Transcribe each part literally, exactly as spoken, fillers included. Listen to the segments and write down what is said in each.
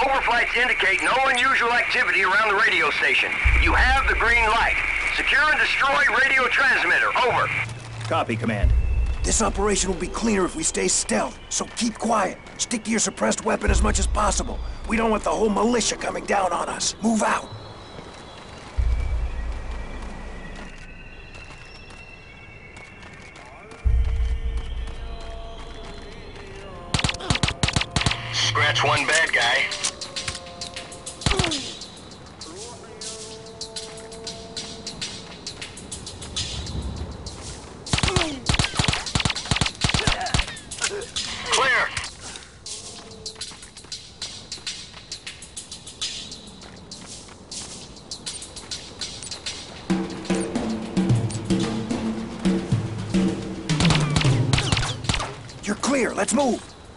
Overflights indicate no unusual activity around the radio station. You have the green light. Secure and destroy radio transmitter. Over. Copy, Command. This operation will be cleaner if we stay stealth, so keep quiet. Stick to your suppressed weapon as much as possible. We don't want the whole militia coming down on us. Move out. Scratch one bad guy. Clear. You're clear. Let's move.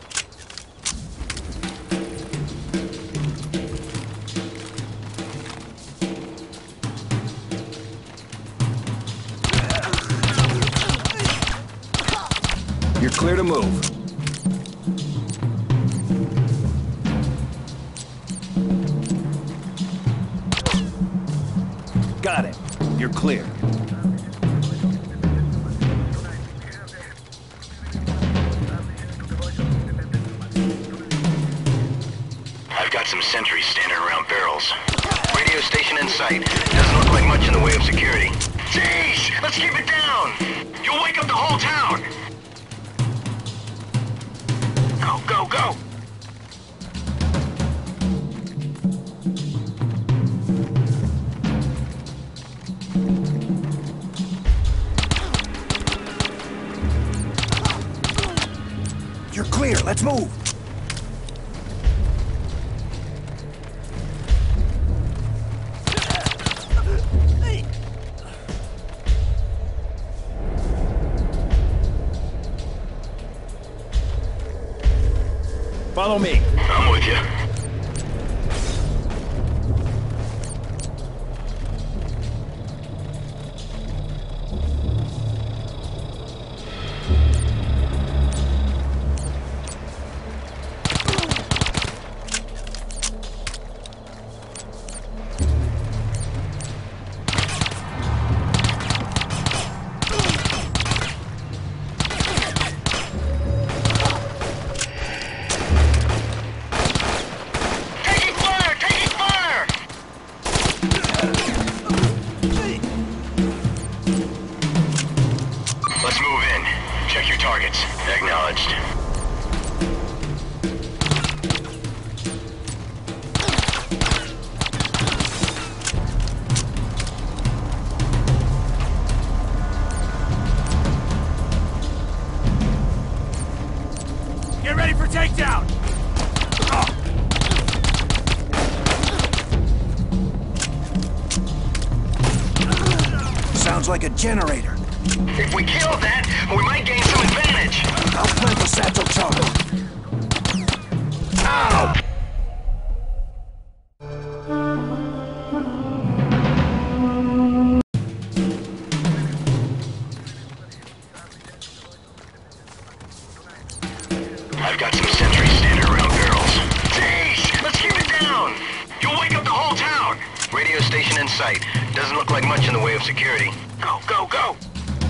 You're clear to move. Got it. You're clear. I've got some sentries standing around barrels. Radio station in sight. Doesn't look like much in the way of security. Jeez! Let's keep it down! You'll wake up the whole town! Go, go, go! You're clear. Let's move. Follow me. I'm with you. Let's move in. Check your targets. Acknowledged. Get ready for takedown! Sounds like a generator. If we kill that, we might gain some advantage. I'll plant the satchel charge. Ow! I've got some sentries standing around barrels. Jeez! Let's keep it down! You'll wake up the whole town! Radio station in sight. Doesn't look like much in the way of security. Go, go, go!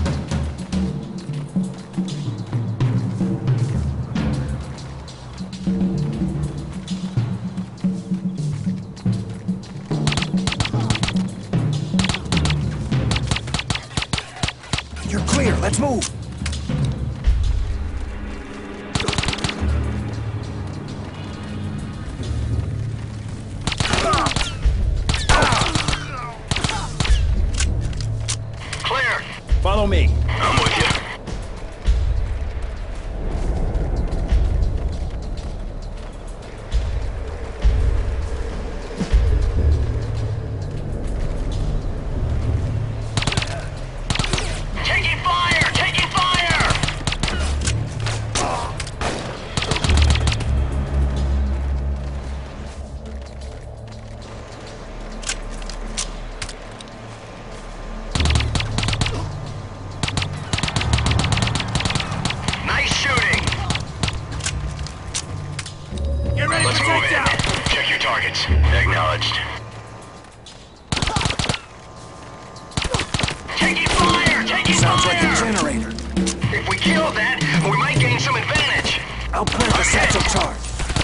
You're clear. Let's move. Clear! Follow me. I'm with you. Taking fire! Taking fire! some advantage. I'll plant the satchel charge.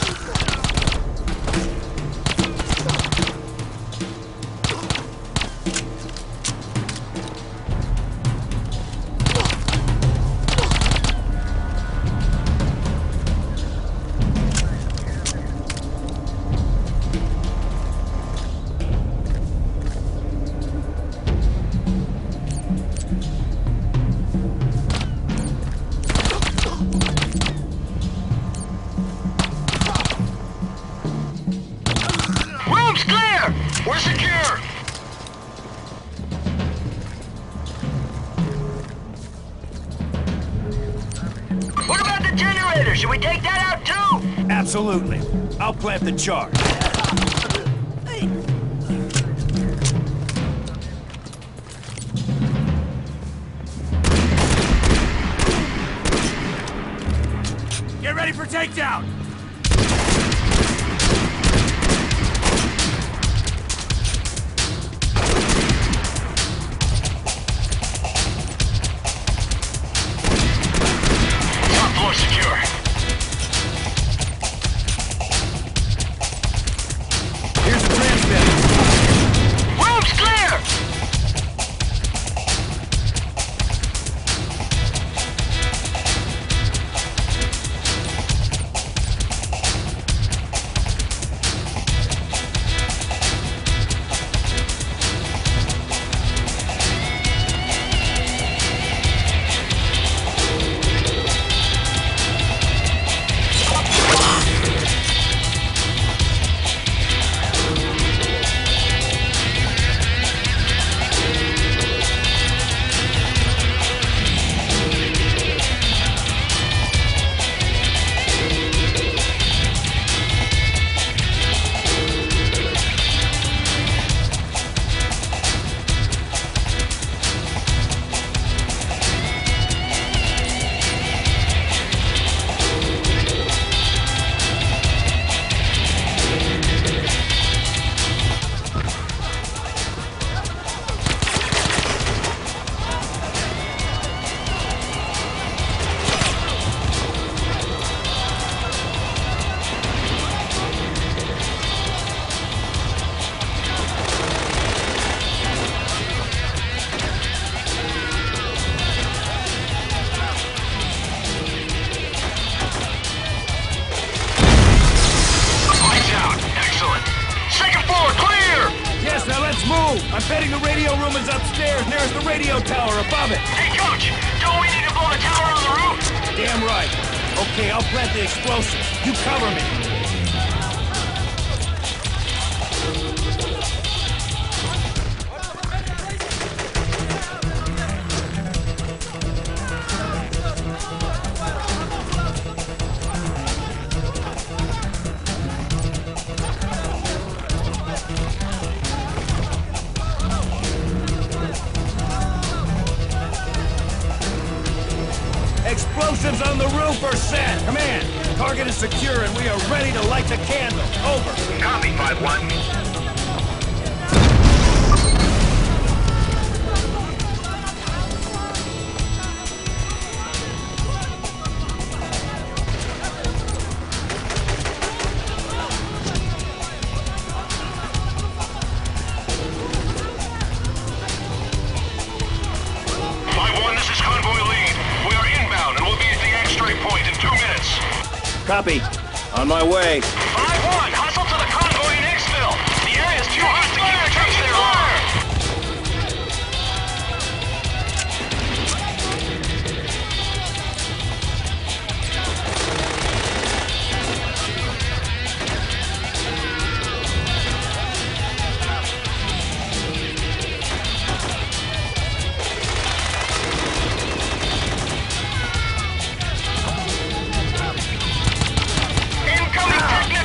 Room's clear! We're secure! What about the generator? Should we take that out too? Absolutely. I'll plant the charge. Get ready for takedown! Top floor secure. Here's the transmitter. Room's clear! I'm betting the radio room is upstairs, nearest the radio tower above it. Hey, Coach! Don't we need to blow the tower on the roof? Damn right. Okay, I'll plant the explosives. You cover me. Explosives on the roof are set! Command! Target is secure and we are ready to light the candle. Over. Copy, five one. Copy. On my way. five one, hustle to the convoy in Hicksville. The area's too hot to keep the troops there long. Incoming technician!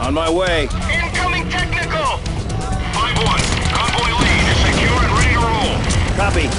On my way. Incoming technical! five one, convoy lead is secure and ready to roll. Copy.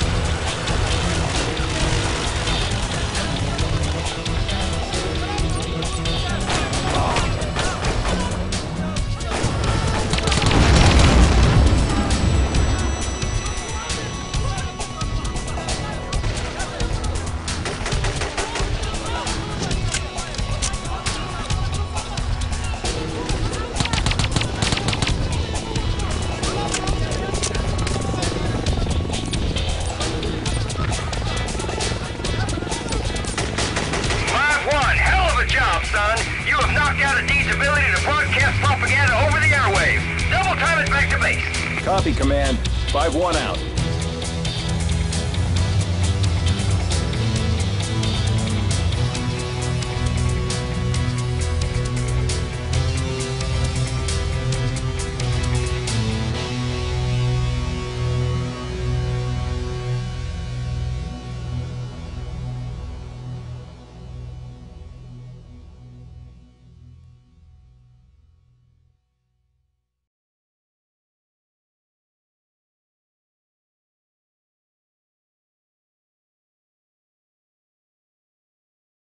Son, you have knocked out Aidid's ability to broadcast propaganda over the airwaves. Double time it back to base. Copy, Command. five one out.